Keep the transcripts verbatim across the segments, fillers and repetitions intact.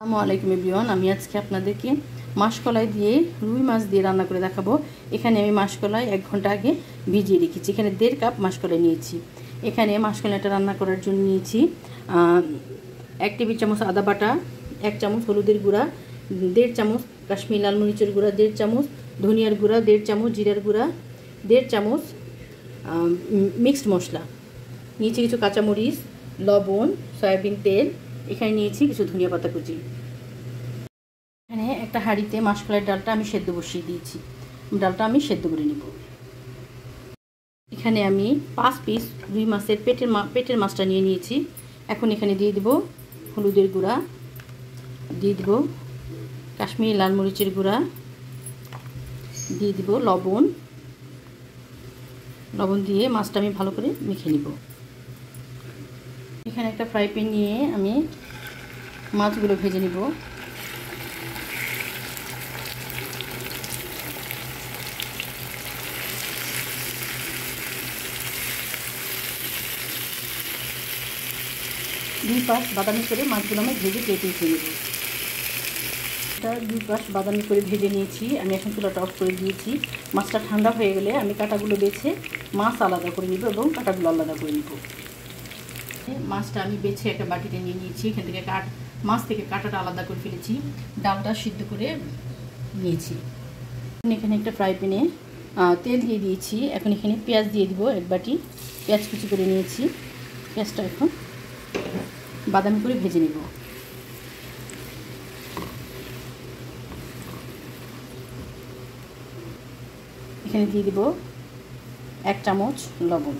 আসসালামু আলাইকুম এভরিওয়ান। আমি আজকে আপনাদেরকে মাসকলাই দিয়ে রুই মাছ দিয়ে রান্না করে দেখাবো। এখানে আমি মাসকলাই এক ঘন্টা আগে ভিজিয়ে রেখেছি। এখানে দেড় কাপ মাসকলাই নিয়েছি। এখানে মাসকলাইটা রান্না করার জন্য নিয়েছি এক টেবিল চামচ আদা বাটা, এক চামচ হলুদের গুঁড়া, দেড় চামচ কাশ্মীরি লাল মরিচের গুঁড়া, দেড় চামচ ধনিয়ার গুঁড়া, দেড় চামচ জিরার গুঁড়া, দেড় চামচ মিক্সড মশলা নিয়েছি, কিছু কাঁচামরিচ, লবণ, সয়াবিন তেল, এখানে নিয়েছি কিছু ধনিয়া পাতা কুচি। এখানে একটা হাঁড়িতে মাসকলাইয়ের ডালটা আমি সেদ্ধ বসিয়ে দিয়েছি। ডালটা আমি সেদ্ধ করে নিব। এখানে আমি পাঁচ পিস রুই মাছের পেটের মা পেটের মাছটা নিয়ে নিয়েছি। এখন এখানে দিয়ে দেব হলুদের গুঁড়া, দিয়ে দেব কাশ্মীরি লাল মরিচের গুঁড়া, দিয়ে দেব লবণ। লবণ দিয়ে মাছটা আমি ভালো করে মেখে নিব। এখানে একটা ফ্রাই প্যান নিয়ে আমি মাছগুলো ভেজে নিব। দুই পাশ বাদামি করে মাছগুলো আমি ভেজে কেটে উঠে নেব। এটা দুই পাশ বাদামি করে ভেজে নিয়েছি। আমি এখন চুলাটা অফ করে দিয়েছি। মাছটা ঠান্ডা হয়ে গেলে আমি কাঁটাগুলো বেছে মাছ আলাদা করে নিব এবং কাঁটাগুলো আলাদা করে নিব। মাছটা আমি বেছে একটা বাটিতে নিয়ে নিয়েছি। এখান থেকে কাট মাছ থেকে কাঁটাটা আলাদা করে ফেলেছি। ডালটা সিদ্ধ করে নিয়েছি। এখানে একটা ফ্রাই প্যানে তেল দিয়ে দিয়েছি। এখন এখানে পেঁয়াজ দিয়ে দিব এক বাটি। পেঁয়াজ কুচি করে নিয়েছি। পেঁয়াজটা এখন বাদামি করে ভেজে নিব। এখানে দিয়ে দিব এক চামচ লবণ।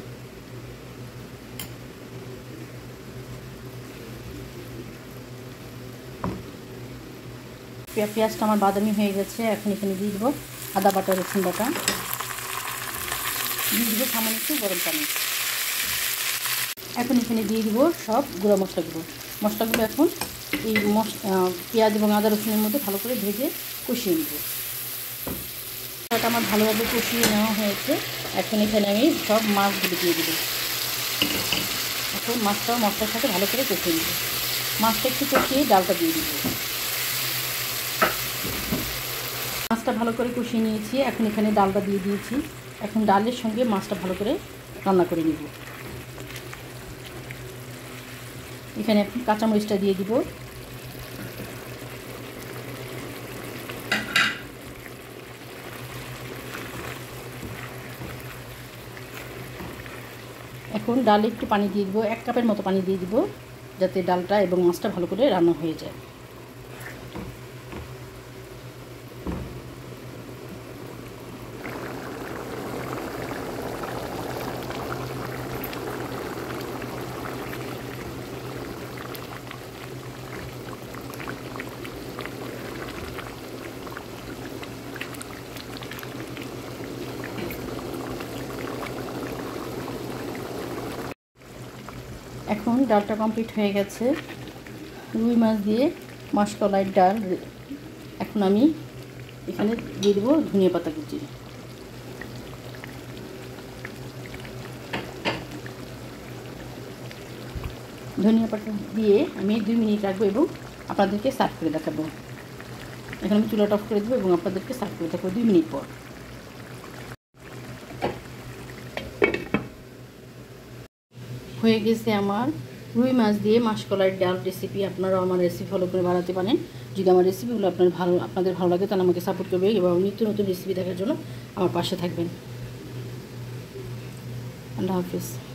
পেঁয়াজটা আমার বাদামি হয়ে গেছে। এখন এখানে দিয়ে দিব আদা বাটা, রসুন বাটা, দিয়ে দিব সামান্য একটু গরম পানি। এখন এখানে দিয়ে দিব সব গুঁড়ো মশলাগুলো। মশলাগুলো এখন এই পেঁয়াজ এবং আদা রসুনের মধ্যে ভালো করে ভেজে কষিয়ে নেব। মশলাটা আমার ভালোভাবে কষিয়ে নেওয়া হয়েছে। এখন এখানে আমি সব মাছগুলো দিয়ে দেব। এখন মাছটাও মশলার সাথে ভালো করে কষিয়ে নেব। মাছটা একটু কষিয়ে ডালটা দিয়ে দিব। মাছটা ভালো করে কষিয়ে নিয়েছি। এখন এখানে ডালটা দিয়ে দিয়েছি। এখন ডালের সঙ্গে মাছটা ভালো করে রান্না করে নেব। এখানে এখন কাঁচামরিচটা দিয়ে দিব। এখন ডালে একটু পানি দিয়ে দিব, এক কাপের মতো পানি দিয়ে দিব, যাতে ডালটা এবং মাছটা ভালো করে রান্না হয়ে যায়। এখন ডালটা কমপ্লিট হয়ে গেছে। রুই মাছ দিয়ে মাসকলাইয়ের ডাল। এখন আমি এখানে দিয়ে দেবো ধনিয়া পাতা কুচি। ধনিয়া পাতা দিয়ে আমি দুই মিনিট রাখবো এবং আপনাদেরকে সার্ভ করে দেখাবো। এখন আমি চুলাটা অফ করে দেবো এবং আপনাদেরকে সার্ভ করে দেখাবো দুই মিনিট পর। হয়ে গেছে আমার রুই মাছ দিয়ে মাসকলাইয়ের ডাল রেসিপি। আপনারাও আমার রেসিপি ফলো করে বানাতে পারেন। যদি আমার রেসিপিগুলো আপনার ভালো আপনাদের ভালো লাগে তাহলে আমাকে সাপোর্ট করবে এবং নিত্য নতুন রেসিপি দেখার জন্য আমার পাশে থাকবেন। আল্লাহ হাফিজ।